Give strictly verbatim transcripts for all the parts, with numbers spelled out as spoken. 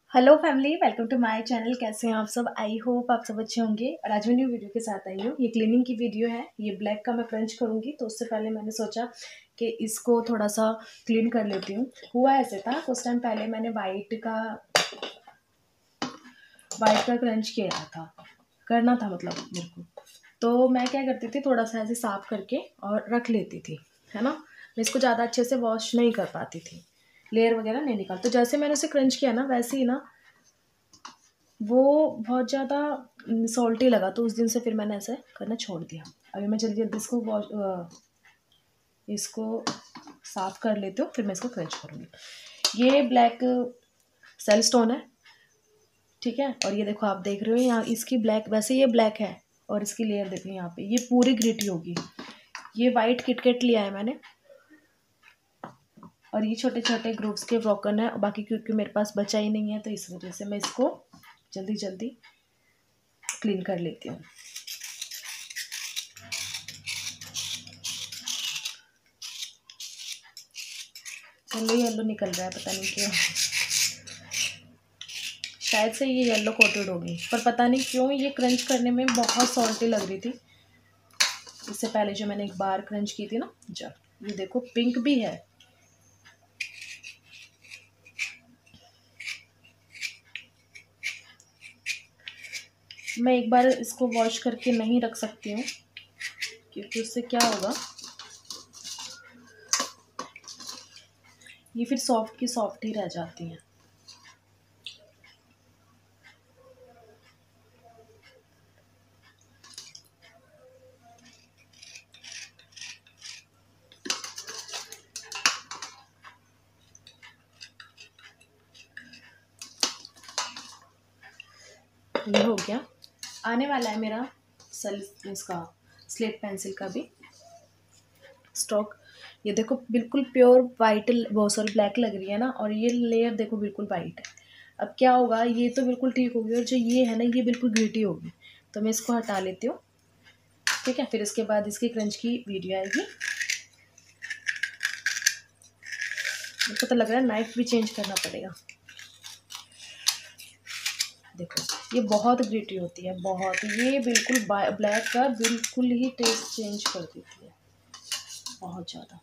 Hello family, welcome to my channel. कैसे हैं आप सब? आई होप आप सब अच्छे होंगे। और आज मैं न्यू वीडियो के साथ आई हूँ। ये क्लीनिंग की वीडियो है। ये ब्लैक का मैं क्रंच करूँगी, तो उससे पहले मैंने सोचा कि इसको थोड़ा सा क्लीन कर लेती हूँ। हुआ ऐसे था, कुछ टाइम पहले मैंने वाइट का वाइट का क्रंच किया था, करना था मतलब मेरे को। तो मैं क्या करती थी, थोड़ा सा ऐसे साफ करके और रख लेती थी, है ना। मैं इसको ज़्यादा अच्छे से वॉश नहीं कर पाती थी, लेयर वगैरह नहीं निकाल। तो जैसे मैंने उसे क्रंच किया ना, वैसे ही ना वो बहुत ज़्यादा सॉल्टी लगा। तो उस दिन से फिर मैंने ऐसे करना छोड़ दिया। अभी मैं जल्दी जल्दी इसको वॉश इसको साफ़ कर लेती हूँ, फिर मैं इसको क्रंच करूँगी। ये ब्लैक सेल स्टोन है, ठीक है। और ये देखो, आप देख रहे हो यहाँ इसकी ब्लैक, वैसे ये ब्लैक है और इसकी लेयर देखो यहाँ पे, ये पूरी ग्रिटी होगी। ये वाइट किटकेट लिया है मैंने, और ये छोटे छोटे ग्रुप्स के ब्रोकन है। बाकी क्योंकि मेरे पास बचा ही नहीं है, तो इस वजह से मैं इसको जल्दी जल्दी क्लीन कर लेती हूँ। येलो येलो निकल रहा है, पता नहीं क्यों। शायद से ये येलो कोटेड होगी, पर पता नहीं क्यों ये क्रंच करने में बहुत सॉल्टी लग रही थी। इससे पहले जो मैंने एक बार क्रंच की थी ना, जब, ये देखो पिंक भी है। मैं एक बार इसको वॉश करके नहीं रख सकती हूँ, क्योंकि उससे क्या होगा, ये फिर सॉफ्ट की सॉफ्ट ही रह जाती हैं। ये हो गया। आने वाला है मेरा सेल इसका स्लेट पेंसिल का भी स्टॉक। ये देखो बिल्कुल प्योर वाइट, बहुत सारी ब्लैक लग रही है ना, और ये लेयर देखो बिल्कुल वाइट है। अब क्या होगा, ये तो बिल्कुल ठीक होगी, और जो ये है ना, ये बिल्कुल ग्रिटी होगी। तो मैं इसको हटा लेती हूँ, ठीक है। फिर इसके बाद इसकी क्रंच की वीडियो आएगी। मुझको तो लग रहा है नाइफ भी चेंज करना पड़ेगा। देखो ये बहुत ग्रिटी होती है, बहुत। ये बिल्कुल ब्लैक का बिल्कुल ही टेस्ट चेंज कर देती है, बहुत ज़्यादा।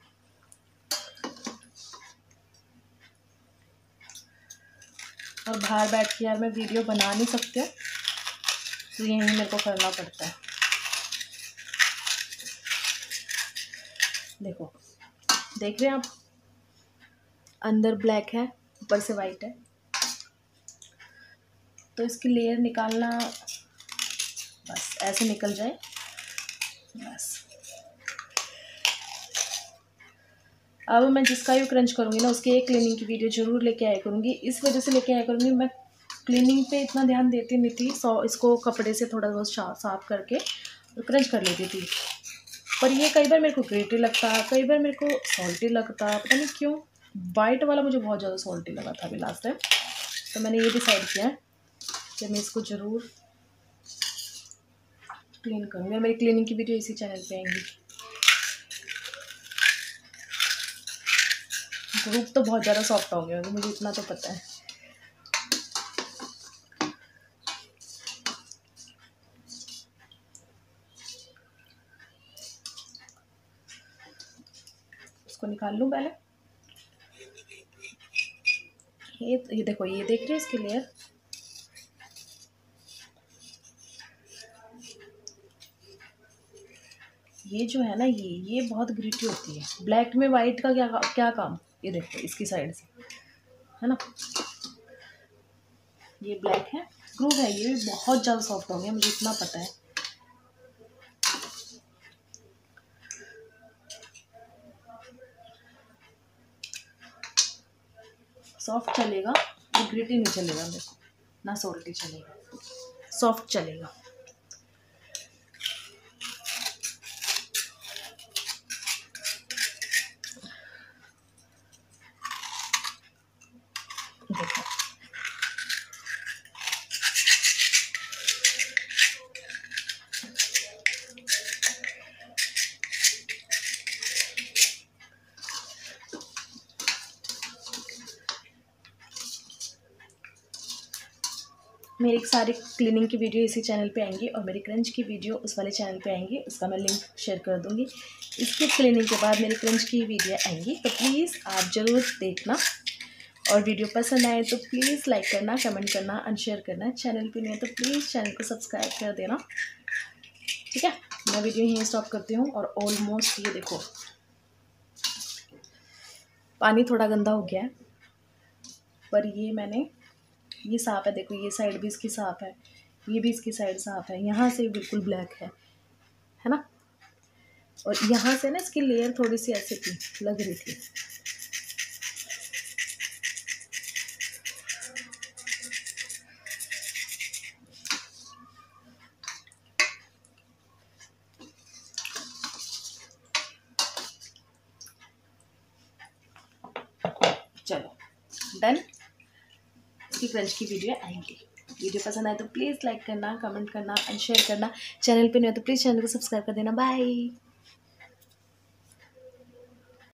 और बाहर बैठ के यार मैं वीडियो बना नहीं सकती हूँ, तो यही मेरे को करना पड़ता है। देखो, देख रहे हैं आप, अंदर ब्लैक है, ऊपर से वाइट है। तो इसकी लेयर निकालना, बस ऐसे निकल जाए, बस। अब मैं जिसका भी क्रंच करूँगी ना, उसकी एक क्लीनिंग की वीडियो जरूर लेके आया करूँगी। इस वजह से लेके आया करूँगी, मैं क्लीनिंग पे इतना ध्यान देती नहीं थी। सौ इसको कपड़े से थोड़ा बहुत साफ करके और क्रंच कर लेती थी। पर ये कई बार मेरे को ग्रेटी लगता, कई बार मेरे को सॉल्टी लगता, पता नहीं क्यों। वाइट वाला मुझे बहुत ज़्यादा सॉल्टी लगा था अभी लास्ट टाइम। तो मैंने ये डिसाइड किया कि मैं इसको ज़रूर क्लीन करूँगी। मेरी क्लीनिंग की वीडियो इसी चैनल पे आएंगी। ग्रुप तो बहुत ज़्यादा सॉफ्ट हो गया, मुझे इतना तो पता है। इसको निकाल लूँ पहले। ये ये देखो, ये देख रहे हैं इसकी लेयर, ये जो है ना, ये ये बहुत ग्रिटी होती है। ब्लैक में वाइट का क्या क्या काम, ये देखो इसकी साइड से, है ना। ये ब्लैक है, ग्रूव है, ये भी बहुत ज़्यादा सॉफ्ट हो गया, मुझे इतना पता है। सॉफ्ट चलेगा, ये ग्रिटी नहीं चलेगा मेरे को, ना सॉल्टी चलेगा, सॉफ्ट चलेगा। देखो मेरी सारी क्लीनिंग की वीडियो इसी चैनल पे आएंगी और मेरी क्रंच की वीडियो उस वाले चैनल पे आएंगी, उसका मैं लिंक शेयर कर दूँगी। इसकी क्लीनिंग के बाद मेरी क्रंच की वीडियो आएंगी, तो प्लीज़ आप ज़रूर देखना। और वीडियो पसंद आए तो प्लीज़ लाइक करना, कमेंट करना एंड शेयर करना। चैनल पे नहीं है तो प्लीज़ चैनल को सब्सक्राइब कर देना, ठीक है। मैं वीडियो यहीं स्टॉप करती हूँ। और ऑलमोस्ट ये देखो पानी थोड़ा गंदा हो गया है, पर ये मैंने ये साफ़ है, देखो ये साइड भी इसकी साफ़ है, ये भी इसकी साइड साफ़ है, यहाँ से बिल्कुल ब्लैक है है ना। और यहाँ से ना इसकी लेयर थोड़ी सी ऐसे थी, लग रही थी। चलो डन, इसकी क्रंच की वीडियो आएंगी। वीडियो पसंद आए तो प्लीज़ लाइक करना, कमेंट करना एंड शेयर करना। चैनल पे नहीं हो तो प्लीज़ चैनल को सब्सक्राइब कर देना। बाय।